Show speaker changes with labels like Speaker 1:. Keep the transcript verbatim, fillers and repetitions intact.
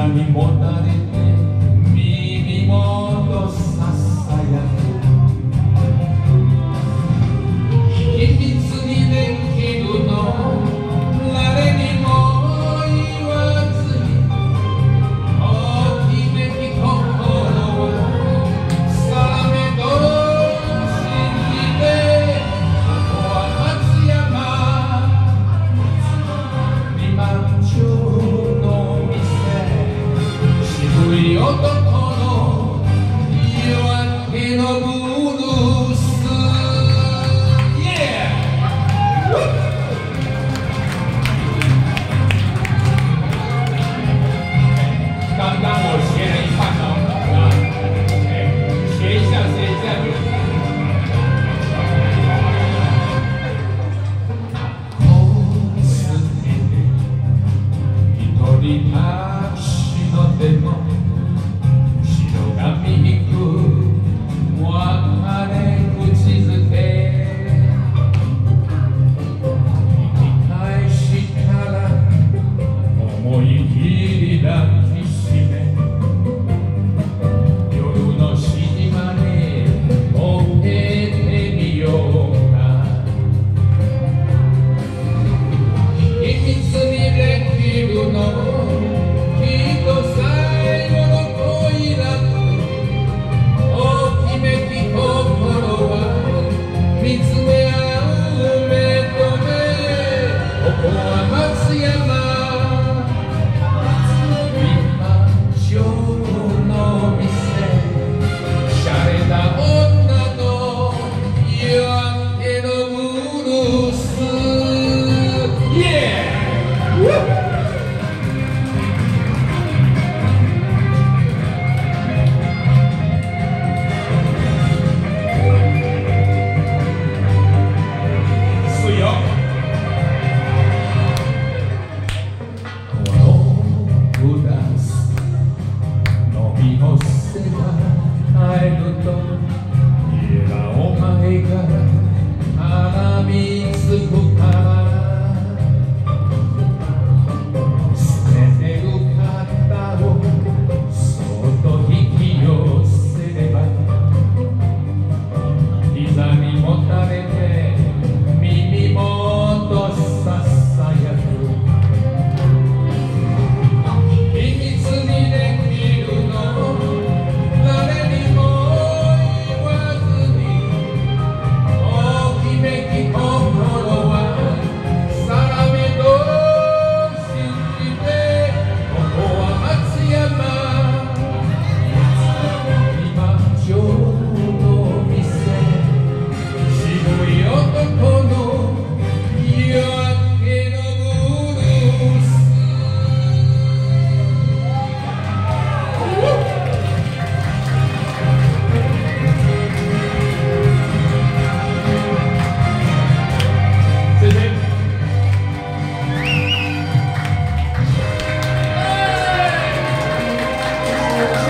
Speaker 1: にもたれて耳元ささやく秘密にできるの誰にも言わずに大きめき心を定めと信じてここは松山二万丁の店渋い男の夜明けのブルース刚刚我学了一半哦，啊，学一下，学一下。こうして一人立ちの手も白髪引く別れ口づけ引き返したら思い切り抱きしめ夜のしじまで追えてみようか秘密にできるの